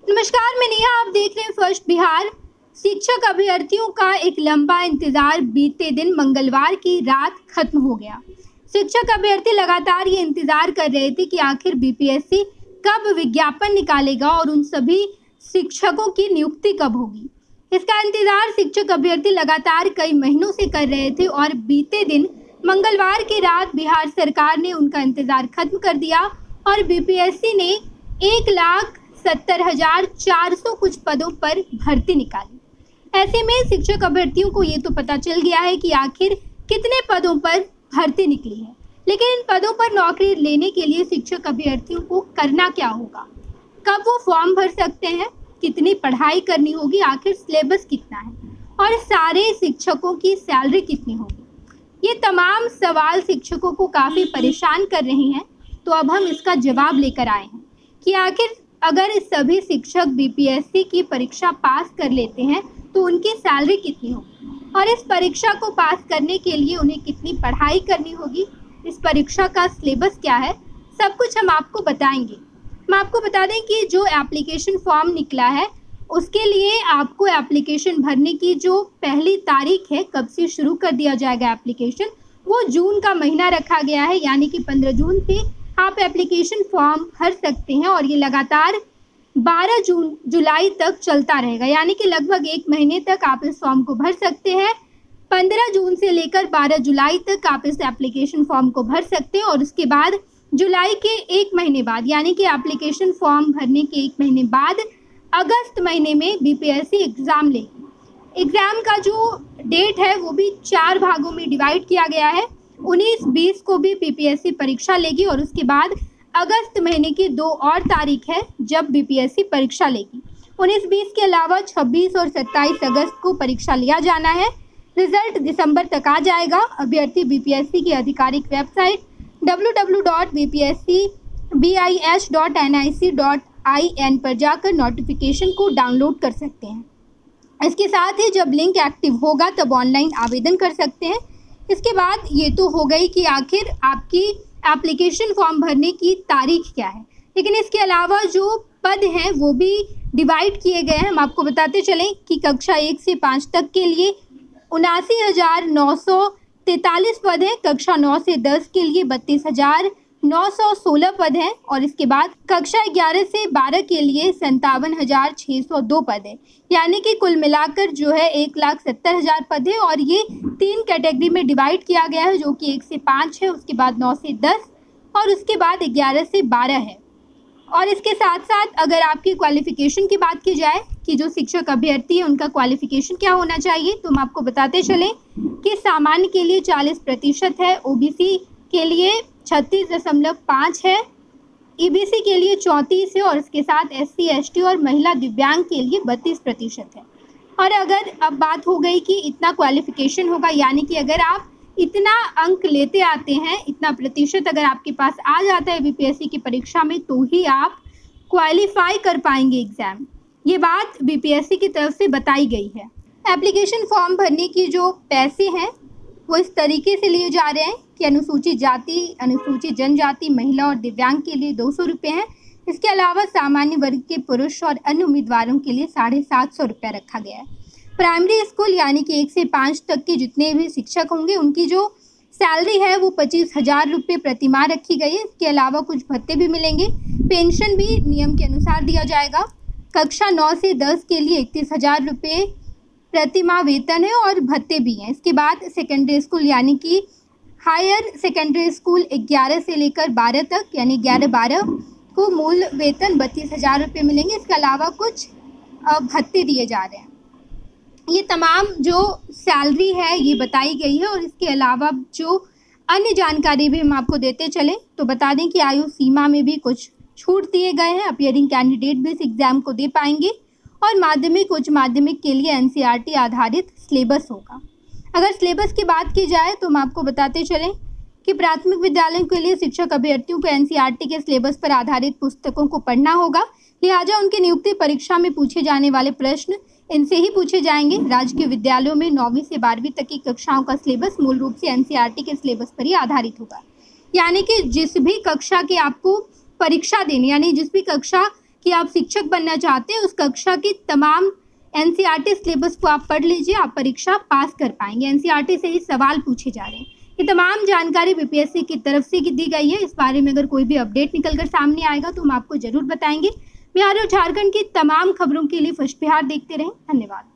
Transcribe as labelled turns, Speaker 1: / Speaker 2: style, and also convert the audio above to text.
Speaker 1: नमस्कार, मैं नेहा। आप देख रहे हैं फर्स्ट बिहार। शिक्षक अभ्यर्थियों का एक लंबा इंतजार बीते दिन मंगलवार की रात खत्म हो गया। शिक्षक अभ्यर्थी लगातार ये इंतजार कर रहे थे कि आखिर बीपीएससी कब विज्ञापन निकालेगा और उन सभी शिक्षकों की नियुक्ति कब होगी। इसका इंतजार शिक्षक अभ्यर्थी लगातार कई महीनों से कर रहे थे और बीते दिन मंगलवार की रात बिहार सरकार ने उनका इंतजार खत्म कर दिया और बीपीएससी ने 1,70,400 कुछ पदों पर भर्ती निकाली। ऐसे में शिक्षक अभ्यर्थियों को ये तो पता चल गया है कि आखिर कितने पदों पर भर्ती निकली है, लेकिन इन पदों पर नौकरी लेने के लिए शिक्षक अभ्यर्थियों को करना क्या होगा, कब वो फॉर्म भर सकते हैं, कितनी पढ़ाई करनी होगी, आखिर सिलेबस कितना है और सारे शिक्षकों की सैलरी कितनी होगी। ये तमाम सवाल शिक्षकों को काफ़ी परेशान कर रहे हैं। तो अब हम इसका जवाब लेकर आए हैं कि आखिर अगर सभी शिक्षक बीपीएससी की परीक्षा पास कर लेते हैं तो उनकी सैलरी कितनी होगी और इस परीक्षा को पास करने के लिए उन्हें कितनी पढ़ाई करनी होगी, इस परीक्षा का सिलेबस क्या है, सब कुछ हम आपको बताएंगे। हम आपको बता दें कि जो एप्लीकेशन फॉर्म निकला है उसके लिए आपको एप्लीकेशन भरने की जो पहली तारीख है, कब से शुरू कर दिया जाएगा एप्लीकेशन, वो जून का महीना रखा गया है। यानी कि 15 जून से आप एप्लीकेशन फॉर्म भर सकते हैं और ये लगातार 12 जुलाई तक चलता रहेगा। यानी कि लगभग 1 महीने तक आप इस फॉर्म को भर सकते हैं। 15 जून से लेकर 12 जुलाई तक आप इस एप्लीकेशन फॉर्म को भर सकते हैं और उसके बाद जुलाई के 1 महीने बाद, यानी कि एप्लीकेशन फॉर्म भरने के 1 महीने बाद अगस्त महीने में बीपीएससी एग्ज़ाम लेगी। एग्ज़ाम का जो डेट है वो भी 4 भागों में डिवाइड किया गया है। 19-20 को भी बीपीएससी परीक्षा लेगी और उसके बाद अगस्त महीने की 2 और तारीख है जब बीपीएससी परीक्षा लेगी। 19-20 के अलावा 26 और 27 अगस्त को परीक्षा लिया जाना है। रिजल्ट दिसंबर तक आ जाएगा। अभ्यर्थी बीपीएससी की आधिकारिक वेबसाइट www.bpscbis.nic.in पर जाकर नोटिफिकेशन को डाउनलोड कर सकते हैं। इसके साथ ही जब लिंक एक्टिव होगा तब ऑनलाइन आवेदन कर सकते हैं। इसके बाद ये तो हो गई कि आखिर आपकी एप्लीकेशन फॉर्म भरने की तारीख क्या है, लेकिन इसके अलावा जो पद हैं वो भी डिवाइड किए गए हैं। हम आपको बताते चलें कि कक्षा 1 से 5 तक के लिए 79,943 पद हैं। कक्षा 9 से 10 के लिए 32,916 पद हैं और इसके बाद कक्षा 11 से 12 के लिए 57,602 पद है। यानी कि कुल मिलाकर जो है 1,70,000 पद है और ये 3 कैटेगरी में डिवाइड किया गया है, जो कि 1 से 5 है, उसके बाद 9 से 10 और उसके बाद 11 से 12 है। और इसके साथ साथ अगर आपकी क्वालिफ़िकेशन की बात की जाए कि जो शिक्षक अभ्यर्थी है उनका क्वालिफ़िकेशन क्या होना चाहिए, तो हम आपको बताते चलें कि सामान्य के लिए 40% है, ओबीसी के लिए 36.5 है, ईबीसी के लिए 34 है और इसके साथ एससी, एसटी और महिला दिव्यांग के लिए 32% है। और अगर अब बात हो गई कि इतना क्वालिफ़िकेशन होगा, यानी कि अगर आप इतना अंक लेते आते हैं, इतना प्रतिशत अगर आपके पास आ जाता है बीपीएससी की परीक्षा में, तो ही आप क्वालिफाई कर पाएंगे एग्ज़ाम। ये बात बीपीएससी की तरफ से बताई गई है। एप्लीकेशन फॉर्म भरने की जो पैसे हैं वो इस तरीके से लिए जा रहे हैं कि अनुसूचित जाति, अनुसूचित जनजाति, महिला और दिव्यांग के लिए 200 रुपये हैं। इसके अलावा सामान्य वर्ग के पुरुष और अन्य उम्मीदवारों के लिए 750 रुपये रखा गया है। प्राइमरी स्कूल यानी कि 1 से 5 तक के जितने भी शिक्षक होंगे उनकी जो सैलरी है वो 25,000 रुपये प्रति माह रखी गई है। इसके अलावा कुछ भत्ते भी मिलेंगे। पेंशन भी नियम के अनुसार दिया जाएगा। कक्षा 9 से 10 के लिए 31,000 रुपये प्रति माह वेतन है और भत्ते भी हैं। इसके बाद सेकेंडरी स्कूल यानी कि हायर सेकेंडरी स्कूल 11 से लेकर 12 तक, यानी 11-12 को मूल वेतन 32,000 रुपये मिलेंगे। इसके अलावा कुछ भत्ते दिए जा रहे हैं। ये तमाम जो सैलरी है ये बताई गई है और इसके अलावा जो अन्य जानकारी भी हम आपको देते चलें तो बता दें कि आयु सीमा में भी कुछ छूट दिए गए हैं। अपीयरिंग कैंडिडेट भी इस एग्ज़ाम को दे पाएंगे और माध्यमिक, उच्च माध्यमिक के लिए एनसीईआरटी आधारित सिलेबस होगा। अगर सिलेबस की बात की जाए तो हम आपको बताते चलें कि प्राथमिक विद्यालयों के लिए शिक्षक अभ्यर्थियों को एनसीईआरटी के सिलेबस पर आधारित पुस्तकों को पढ़ना होगा। लिहाजा उनकी नियुक्ति परीक्षा में पूछे जाने वाले प्रश्न इनसे ही पूछे जाएंगे। राजकीय विद्यालयों में 9वीं से 12वीं तक की कक्षाओं का सिलेबस मूल रूप से एनसीईआरटी के सिलेबस पर ही आधारित होगा। यानी कि जिस भी कक्षा के आपको परीक्षा देनी, यानी जिस भी कक्षा कि आप शिक्षक बनना चाहते हैं, उस कक्षा की तमाम एनसीईआरटी सिलेबस को आप पढ़ लीजिए, आप परीक्षा पास कर पाएंगे। एनसीईआरटी से ही सवाल पूछे जा रहे हैं। ये तमाम जानकारी बीपीएससी की तरफ से दी गई है। इस बारे में अगर कोई भी अपडेट निकलकर सामने आएगा तो हम आपको जरूर बताएंगे। बिहार और झारखंड की तमाम खबरों के लिए फर्स्ट बिहार देखते रहें। धन्यवाद।